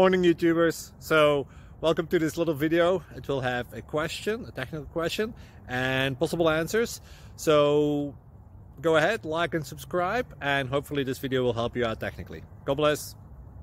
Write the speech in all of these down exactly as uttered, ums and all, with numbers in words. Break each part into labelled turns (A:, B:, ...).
A: morning, YouTubers. So welcome to this little video. It will have a question, a technical question, and possible answers. So go ahead, like and subscribe, and hopefully this video will help you out technically. God bless.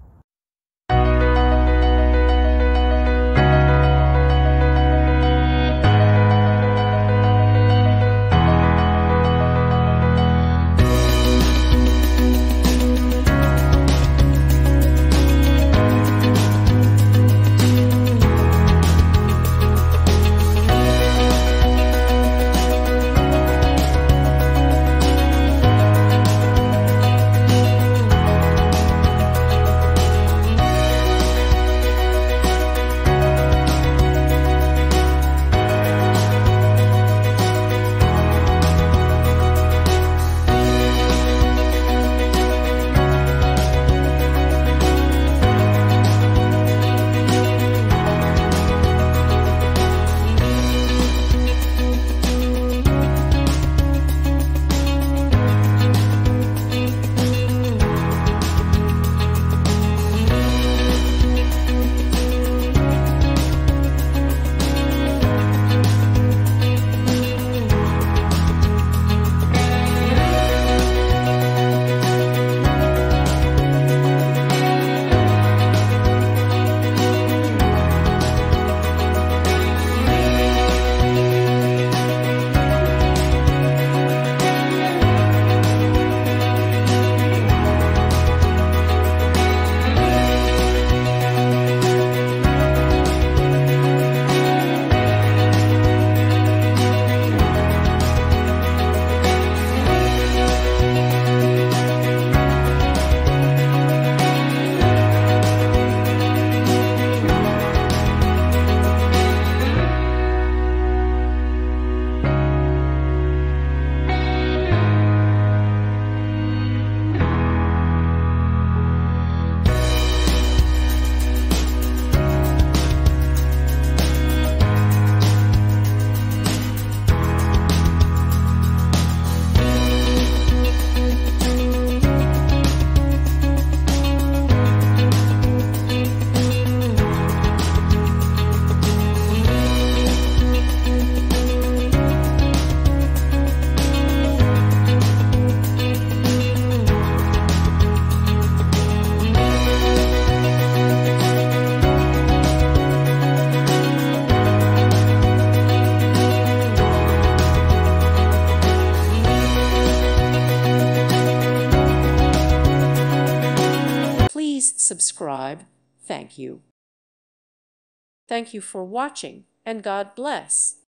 B: Please subscribe. Thank you. Thank you for watching, and God bless.